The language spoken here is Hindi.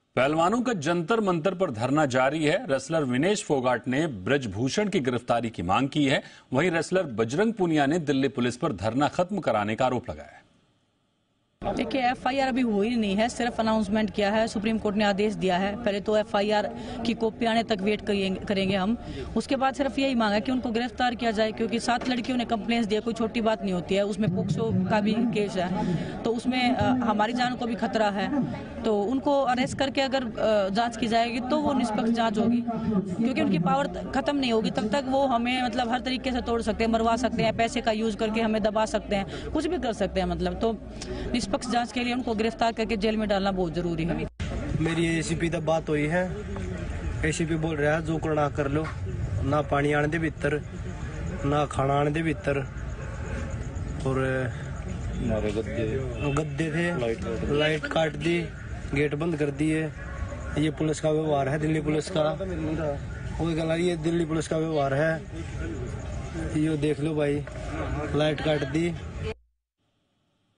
पहलवानों का जंतर मंतर पर धरना जारी है। रेसलर विनेश फोगाट ने ब्रजभूषण की गिरफ्तारी की मांग की है। वहीं रेसलर बजरंग पुनिया ने दिल्ली पुलिस पर धरना खत्म कराने का आरोप लगाया है। देखिए, एफआईआर अभी हुई नहीं है, सिर्फ अनाउंसमेंट किया है। सुप्रीम कोर्ट ने आदेश दिया है। पहले तो एफआईआर की कॉपी आने तक वेट करेंगे हम। उसके बाद सिर्फ यही मांगा है कि उनको गिरफ्तार किया जाए, क्योंकि 7 लड़कियों ने कंप्लेंट्स दिया। कोई छोटी बात नहीं होती है, उसमें पोक्सो का भी केस है, तो उसमें हमारी जान को भी खतरा है। तो उनको अरेस्ट करके अगर जांच की जाएगी तो वो निष्पक्ष जांच होगी, क्योंकि उनकी पावर खत्म नहीं होगी तब तक वो हमें मतलब हर तरीके से तोड़ सकते हैं, मरवा सकते हैं, पैसे का यूज करके हमें दबा सकते हैं, कुछ भी कर सकते हैं। मतलब तो निष्पक्ष जांच के लिए उनको गिरफ्तार करके जेल में डालना बहुत जरूरी है। मेरी एसीपी तक बात हुई है। एसीपी बोल रहा है जो करना कर लो, ना पानी आने दे भीतर, ना खाना आने दे भीतर। और गद्दे थे, लाइट काट दी, गेट बंद कर दिए। ये पुलिस का व्यवहार है, दिल्ली पुलिस का। वो कहना ये दिल्ली पुलिस का व्यवहार है। ये देख लो भाई, लाइट काट दी।